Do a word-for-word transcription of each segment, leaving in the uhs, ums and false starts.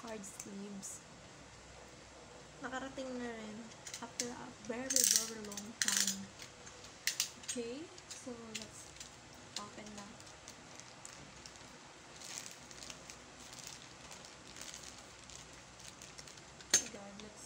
card sleeves. Nakarating na rin after a very, very long time. Okay, so let's open na. Oh God, let's...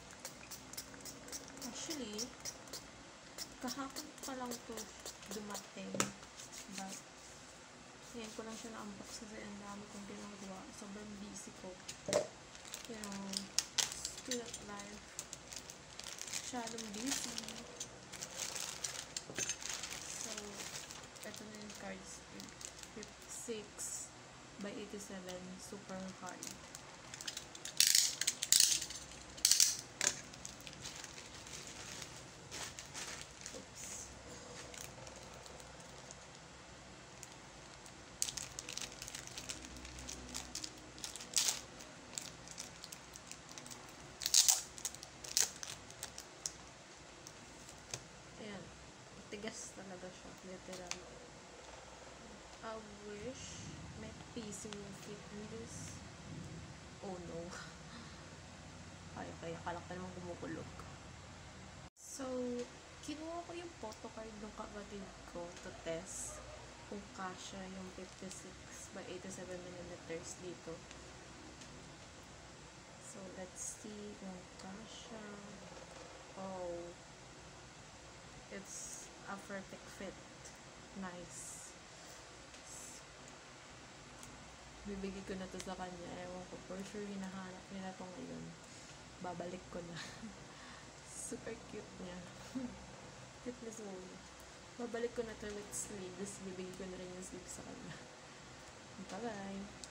Actually, kahapon pa lang to dumating. But, ngayon ko lang siya na-unbox kasi ang dami kong ginagawa. Sobrang busy ko. You know, student life. Masyadong busy. So, ito na yung cards. fifty-six by eighty-seven. Super hard. Oops. Ayan. Tigas talaga siya. Literal. I wish my P C will fit in this. Oh no. Ay, kaya kalak na naman kumukulog. So, kinuha ko yung photocard ng kapatid ko to test kung kasya yung fifty-six by eighty-seven millimeters dito. So, let's see kung kasya. Oh, it's a perfect fit. Nice. Bibigay ko na to sa kanya. Ewan ko, for sure hinahanap niya na to ngayon. Babalik ko na. Super cute niya. Cute na soul. Babalik ko na to with sleeves. Bibigay ko na rin yung sleeves sa kanya. Bye-bye!